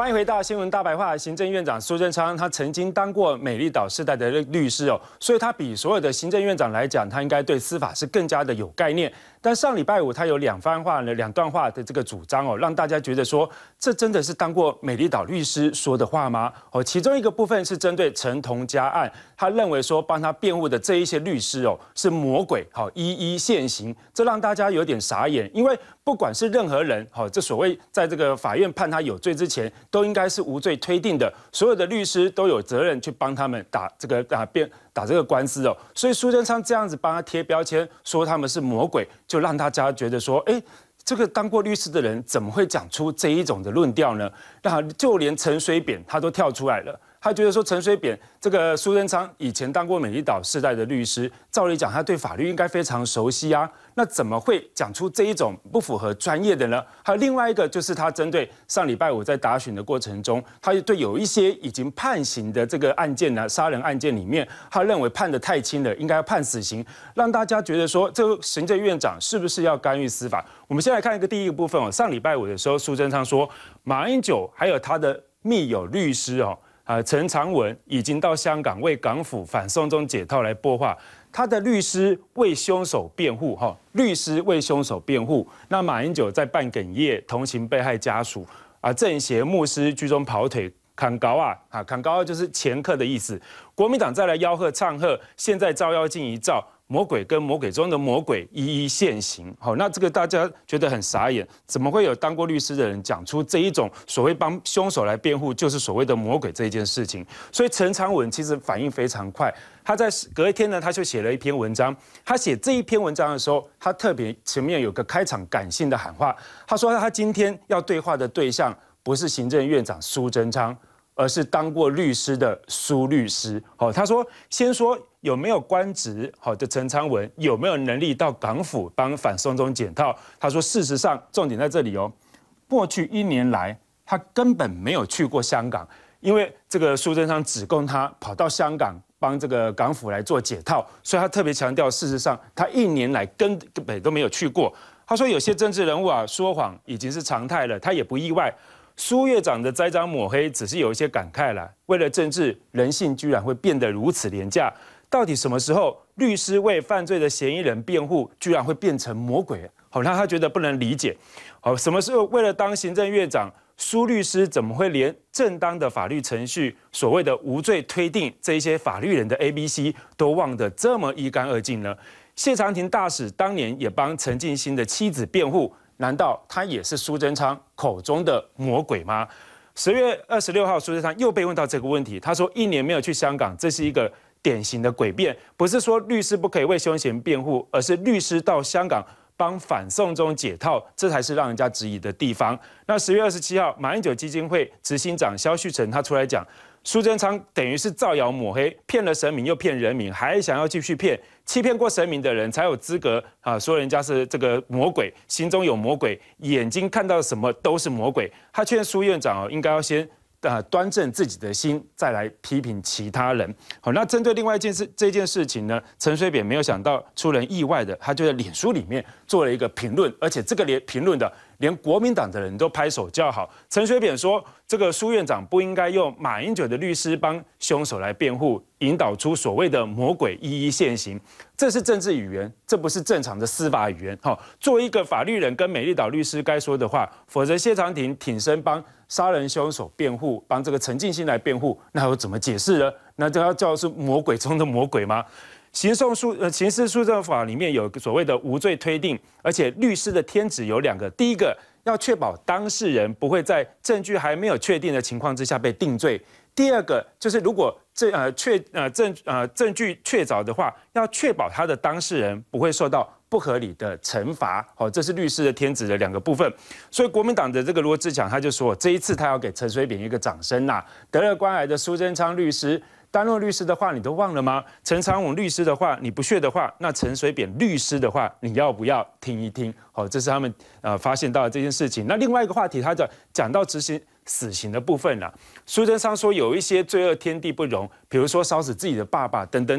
欢迎回到新闻大白话。行政院长苏贞昌，他曾经当过美丽岛世代的律师哦，所以他比所有的行政院长来讲，他应该对司法是更加的有概念。但上礼拜五他有两段话的这个主张哦，让大家觉得说，这真的是当过美丽岛律师说的话吗？哦，其中一个部分是针对陈同佳案，他认为说帮他辩护的这一些律师哦是魔鬼，好一一现形，这让大家有点傻眼，因为不管是任何人，好，这所谓在这个法院判他有罪之前，都应该是无罪推定的，所有的律师都有责任去帮他们打这个官司哦。所以苏贞昌这样子帮他贴标签，说他们是魔鬼，就让大家觉得说，哎，这个当过律师的人怎么会讲出这一种的论调呢？那就连陈水扁他都跳出来了。他觉得说陈水扁这个苏贞昌以前当过美丽岛世代的律师，照理讲他对法律应该非常熟悉啊，那怎么会讲出这一种不符合专业的呢？还有另外一个就是他针对上礼拜五在答询的过程中，他对有一些已经判刑的这个案件呢，杀人案件里面，他认为判得太轻了，应该要判死刑，让大家觉得说这个行政院长是不是要干预司法？我们先来看第一个部分哦，上礼拜五的时候，苏贞昌说马英九还有他的密友律师哦。陈长文已经到香港为港府反送中解套来播话，他的律师为凶手辩护，律师为凶手辩护。那马英九在办哽咽，同情被害家属，政协牧师居中跑腿。砍高砍高就是前科的意思。国民党再来吆喝唱和，现在照妖镜一照，魔鬼跟魔鬼中的魔鬼一一现形。好，那这个大家觉得很傻眼，怎么会有当过律师的人讲出这一种所谓帮凶手来辩护，就是所谓的魔鬼这一件事情？所以陈长文其实反应非常快，他在隔一天呢，他就写了一篇文章。他写这一篇文章的时候，他特别前面有个开场感性的喊话，他说他今天要对话的对象不是行政院长苏贞昌，而是当过律师的苏律师。他说先说有没有官职好的陈长文有没有能力到港府帮反送中解套？他说事实上重点在这里哦，过去1年来他根本没有去过香港，因为这个苏贞昌指控他跑到香港帮这个港府来做解套，所以他特别强调，事实上他1年来根本都没有去过。他说有些政治人物说谎已经是常态了，他也不意外。苏院长的栽赃抹黑只是有一些感慨了，为了政治，人性居然会变得如此廉价。到底什么时候律师为犯罪的嫌疑人辩护，居然会变成魔鬼？好，让他觉得不能理解。好，什么时候为了当行政院长，苏律师怎么会连正当的法律程序，所谓的无罪推定这一些法律人的 ABC 都忘得这么一干二净呢？谢长廷大使当年也帮陈进兴的妻子辩护。难道他也是苏贞昌口中的魔鬼吗？10月26号，苏贞昌又被问到这个问题，他说1年没有去香港，这是一个典型的诡辩，不是说律师不可以为凶嫌辩护，而是律师到香港帮反送中解套，这才是让人家质疑的地方。那10月27号，马英九基金会执行长萧旭晨他出来讲，苏贞昌等于是造谣抹黑，骗了神明又骗人民，还想要继续骗，欺骗过神明的人才有资格说人家是这个魔鬼，心中有魔鬼，眼睛看到什么都是魔鬼。他劝苏院长应该要先端正自己的心，再来批评其他人。好，那针对另外这件事情呢，陈水扁没有想到出人意外的，他就在脸书里面做了一个评论，而且这个评论的连国民党的人都拍手叫好。陈水扁说，这个苏院长不应该用马英九的律师帮凶手来辩护，引导出所谓的魔鬼一一现形，这是政治语言，这不是正常的司法语言。作为一个法律人跟美丽岛律师该说的话，否则谢长廷挺身帮杀人凶手辩护，帮这个陈进兴来辩护，那又怎么解释呢？那这要叫是魔鬼中的魔鬼吗？刑事诉讼法里面有所谓的无罪推定，而且律师的天职有2个，第一个要确保当事人不会在证据还没有确定的情况之下被定罪，第2个就是如果证据确凿的话，要确保他的当事人不会受到不合理的惩罚。好，这是律师的天职的2个部分。所以国民党的这个罗志强他就说，这一次他要给陈水扁一个掌声呐。得了关癌的苏贞昌律师，丹洛律师的话你都忘了吗？陈长文律师的话你不屑的话，那陈水扁律师的话你要不要听一听？好，这是他们发现到的这件事情。那另外一个话题，他讲到执行死刑的部分啦。苏贞昌说有一些罪恶天地不容，比如说烧死自己的爸爸等等等。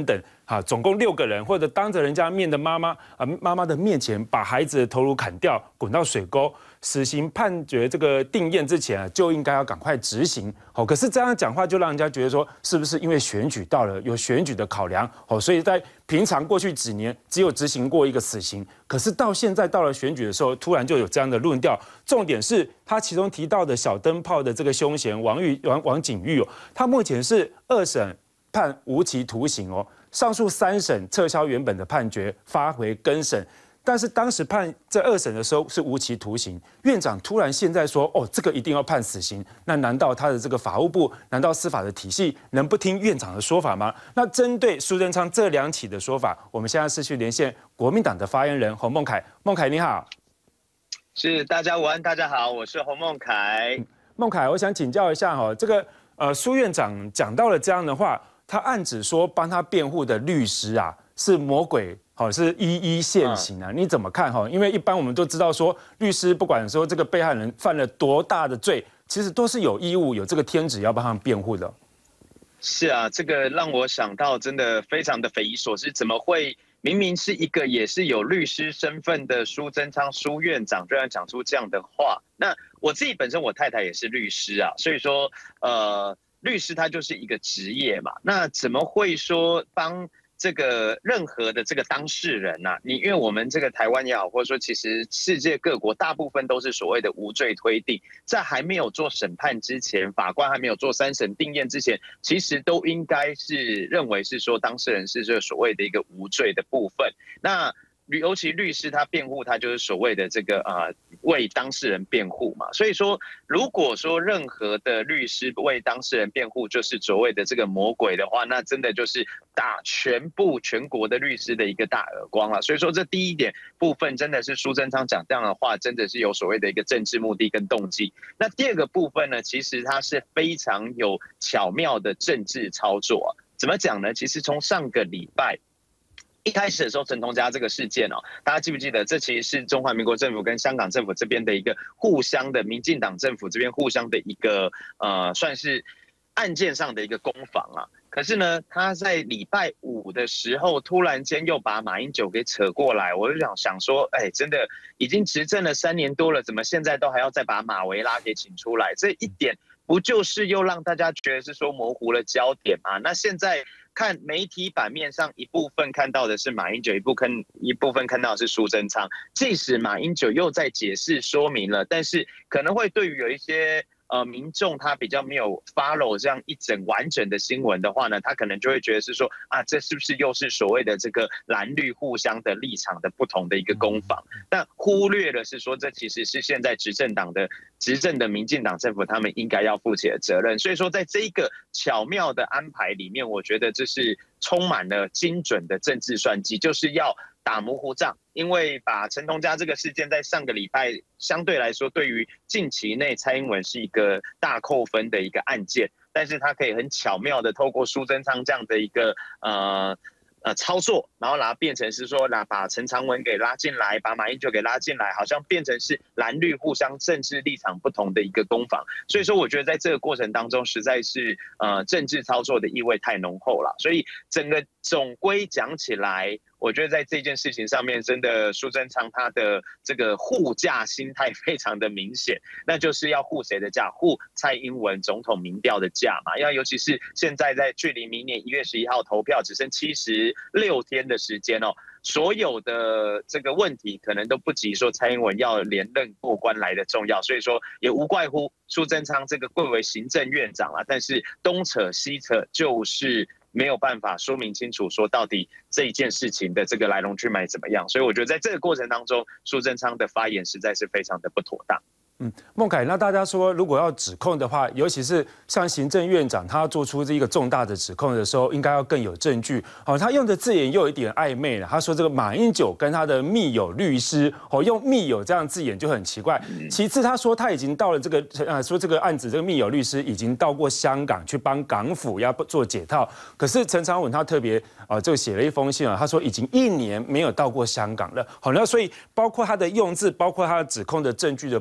总共6个人，或者当着人家面的妈妈的面前把孩子的头颅砍掉，滚到水沟，死刑判决这个定验之前就应该要赶快执行。可是这样讲话就让人家觉得说，是不是因为选举到了，有选举的考量？所以在平常过去几年只有执行过一个死刑，可是到现在到了选举的时候，突然就有这样的论调。重点是他其中提到的小灯泡的这个凶嫌王景玉他目前是2审判无期徒刑上诉3审撤销原本的判决，发回更审。但是当时判这2审的时候是无期徒刑，院长突然现在说，这个一定要判死刑，那难道他的这个法务部，难道司法的体系能不听院长的说法吗？那针对苏贞昌这2起的说法，我们现在是去连线国民党的发言人洪孟凯。孟凯你好。 是，大家午安，大家好，我是洪孟凯。 孟凯，我想请教一下这个苏院长讲到了这样的话，他暗指说帮他辩护的律师是魔鬼，是一一现行你怎么看因为一般我们都知道说，律师不管说这个被害人犯了多大的罪，其实都是有义务、有这个天职要帮他们辩护的。 是啊，这个让我想到真的非常的匪夷所思，怎么会明明是一个也是有律师身份的苏贞昌苏院长，居然讲出这样的话？那我自己本身我太太也是律师所以说律师他就是一个职业嘛，那怎么会说帮这个任何的这个当事人因为我们这个台湾也好，或者说其实世界各国大部分都是所谓的无罪推定，在还没有做审判之前，法官还没有做3审定验之前，其实都应该是认为是说当事人是这所谓的一个无罪的部分。那尤其律师他辩护，他就是所谓的这个为当事人辩护嘛。所以说，如果说任何的律师为当事人辩护就是所谓的这个魔鬼的话，那真的就是打全国的律师的一个大耳光了。所以说，这第一点部分真的是苏贞昌讲这样的话，真的是有所谓的一个政治目的跟动机。那第2个部分呢，其实它是非常有巧妙的政治操作怎么讲呢？其实从上个礼拜一开始的时候，陈同佳这个事件大家记不记得？这其实是中华民国政府跟香港政府这边的一个互相的，民进党政府这边互相的一个算是案件上的一个攻防可是呢，他在礼拜5的时候，突然间又把马英九给扯过来，我就想说，真的已经执政了3年多了，怎么现在都还要再把马维拉给请出来？这一点不就是又让大家觉得是说模糊了焦点吗？那现在看媒体版面上，一部分看到的是马英九，一部分看到的是苏贞昌。即使马英九又在解释说明了，但是可能会对于有一些民众他比较没有 follow 这样一整完整的新闻的话呢，他可能就会觉得是说这是不是又是所谓的这个蓝绿互相的立场的不同的一个攻防？但忽略了是说，这其实是现在执政的民进党政府他们应该要负起的责任。所以说，在这一个巧妙的安排里面，我觉得这是充满了精准的政治算计，就是要打模糊仗。因为把陈同佳这个事件在上个礼拜相对来说，对于近期内蔡英文是一个大扣分的一个案件，但是他可以很巧妙的透过苏贞昌这样的一个操作，然后变成是说把陈长文给拉进来，把马英九给拉进来，好像变成是蓝绿互相政治立场不同的一个攻防。所以说，我觉得在这个过程当中，实在是政治操作的意味太浓厚了。所以整个总归讲起来，我觉得在这件事情上面，真的苏贞昌他的这个护驾心态非常的明显，那就是要护谁的驾？护蔡英文总统民调的驾嘛。因为尤其是现在在距离明年1月11号投票只剩76天的时间所有的这个问题可能都不及说蔡英文要连任过关来的重要，所以说也无怪乎苏贞昌这个贵为行政院长但是东扯西扯就是没有办法说明清楚，说到底这一件事情的这个来龙去脉怎么样。所以我觉得在这个过程当中，苏贞昌的发言实在是非常的不妥当。 孟凯，那大家说，如果要指控的话，尤其是像行政院长，他要做出这一个重大的指控的时候，应该要更有证据。他用的字眼又有一点暧昧了。他说这个马英九跟他的密友律师，用密友这样字眼就很奇怪。其次，他说他已经到了这个说这个案子，这个密友律师已经到过香港去帮港府要做解套。可是陈长文他特别就写了一封信他说已经1年没有到过香港了。那所以包括他的用字，包括他的指控的证据的部分是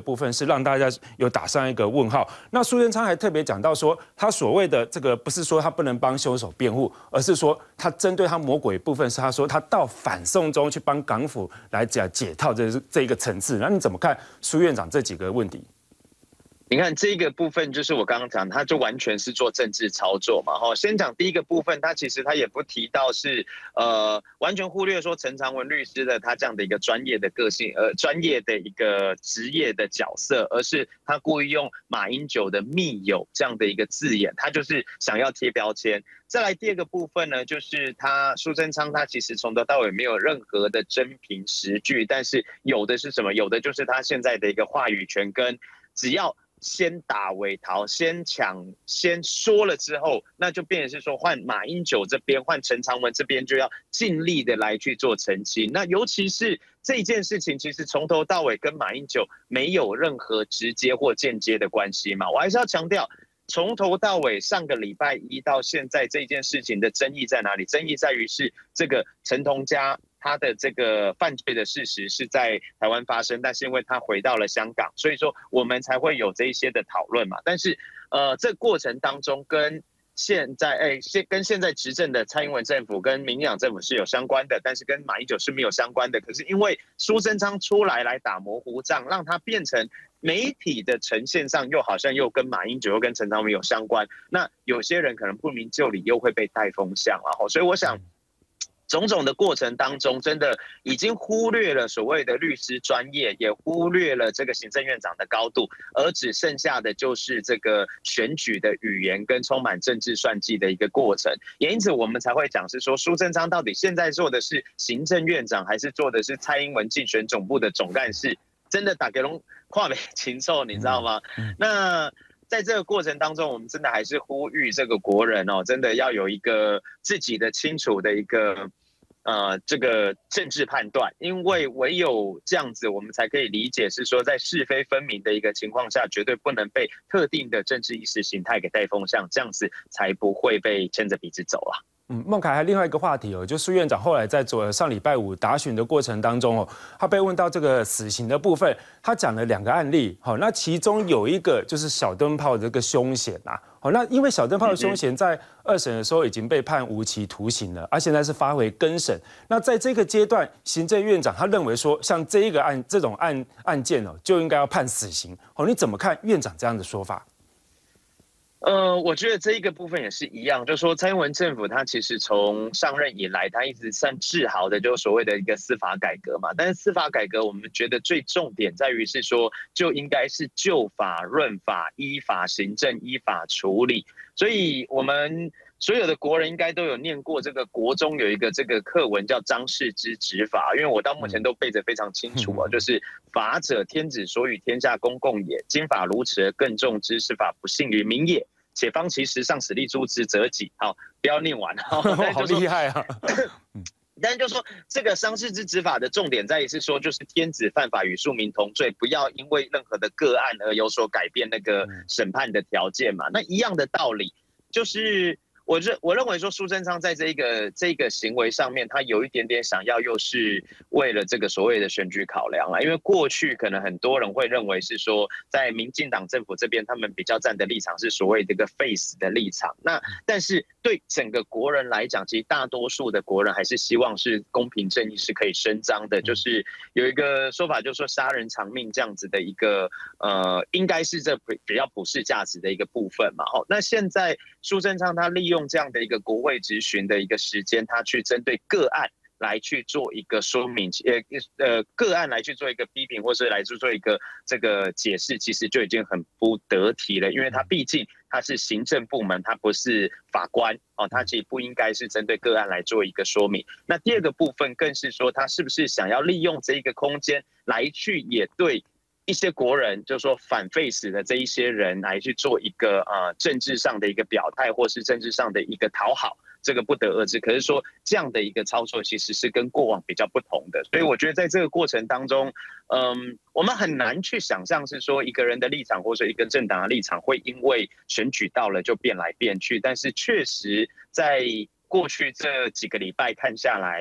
是让大家有打上一个问号。那苏贞昌还特别讲到说，他所谓的这个不是说他不能帮凶手辩护，而是说他针对他魔鬼部分是他说他到反送中去帮港府来解套这一个层次。那你怎么看苏院长这几个问题？ 你看这个部分，就是我刚刚讲，他就完全是做政治操作嘛。先讲第一个部分，他其实他也不提到是完全忽略说陈长文律师的他这样的一个专业的个性，专业的一个职业的角色，而是他故意用马英九的密友这样的一个字眼，他就是想要贴标签。再来第二个部分呢，就是苏贞昌他其实从头到尾没有任何的真凭实据，但是有的是什么？有的就是他现在的一个话语权跟只要先打为逃，先说了之后，那就变成是说换马英九这边，换陈长文这边就要尽力的来去做澄清。那尤其是这件事情，其实从头到尾跟马英九没有任何直接或间接的关系嘛。我还是要强调，从头到尾，上个礼拜一到现在这件事情的争议在哪里？争议在于是这个陈同佳他的这个犯罪的事实是在台湾发生，但是因为他回到了香港，所以说我们才会有这一些的讨论嘛。但是这过程当中跟现在执政的蔡英文政府跟民进党政府是有相关的，但是跟马英九是没有相关的。可是因为苏贞昌出来打模糊仗，让他变成媒体的呈现上又好像又跟马英九又跟陈长文有相关，那有些人可能不明就里又会被带风向了。所以我想种种的过程当中，真的已经忽略了所谓的律师专业，也忽略了这个行政院长的高度，而只剩下的就是这个选举的语言跟充满政治算计的一个过程。也因此，我们才会讲是说，苏贞昌到底现在做的是行政院长，还是做的是蔡英文竞选总部的总干事？真的打给龙跨美禽兽，你知道吗？那在这个过程当中，我们真的还是呼吁这个国人真的要有一个自己的清楚的一个这个政治判断，因为唯有这样子，我们才可以理解是说，在是非分明的一个情况下，绝对不能被特定的政治意识形态给带风向，这样子才不会被牵着鼻子走啊。 孟凯还另外一个话题就苏院长后来在上礼拜五答询的过程当中他被问到这个死刑的部分，他讲了2个案例那其中有一个就是小灯泡的这个凶嫌那因为小灯泡的凶嫌在2审的时候已经被判无期徒刑了，现在是发回更审。那在这个阶段，行政院长他认为说，像这种案件就应该要判死刑你怎么看院长这样的说法？ 我觉得这一个部分也是一样，就是说蔡英文政府他其实从上任以来，他一直算自豪的，就是所谓的一个司法改革嘛。但是司法改革，我们觉得最重点在于是说，就应该是就法润法，依法行政，依法处理。所以我们所有的国人应该都有念过这个国中有一个这个课文叫张氏之执法，因为我到目前都背得非常清楚就是法者，天子所与天下公共也，今法如此而更重之，是法不幸于民也。且方其实上使立诛之则己。好，不要念完好厉害啊！ 但是就说这个伤势之执法的重点在于是说，就是天子犯法与庶民同罪，不要因为任何的个案而有所改变那个审判的条件嘛。那一样的道理，就是我认为说苏贞昌在这个行为上面，他有一点点想要又是为了这个所谓的选举考量啦。因为过去可能很多人会认为是说，在民进党政府这边，他们比较站的立场是所谓这个 face 的立场。那但是对整个国人来讲，其实大多数的国人还是希望是公平正义是可以伸张的。就是有一个说法，就是说杀人偿命这样子的一个应该是这比较普世价值的一个部分嘛。那现在苏贞昌他利用这样的一个国会质询的一个时间，他去针对个案来去做一个说明，个案来去做一个批评，或是来去做一个这个解释，其实就已经很不得体了，因为他毕竟他是行政部门，他不是法官他其实不应该是针对个案来做一个说明。那第二个部分更是说，他是不是想要利用这一个空间来去也对一些国人，就是说反face的这一些人来去做一个政治上的一个表态，或是政治上的一个讨好，这个不得而知。可是说这样的一个操作其实是跟过往比较不同的，所以我觉得在这个过程当中，我们很难去想象是说一个人的立场或者一个政党的立场会因为选举到了就变来变去，但是确实在过去这几个礼拜看下来。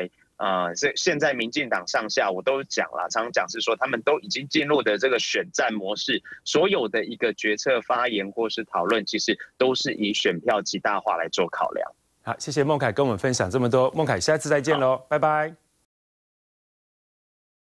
现在民进党上下我都讲了，常常讲是说他们都已经进入的这个选战模式，所有的一个决策发言或是讨论，其实都是以选票极大化来做考量。 好，谢谢孟凯跟我们分享这么多，孟凯下次再见喽，拜拜。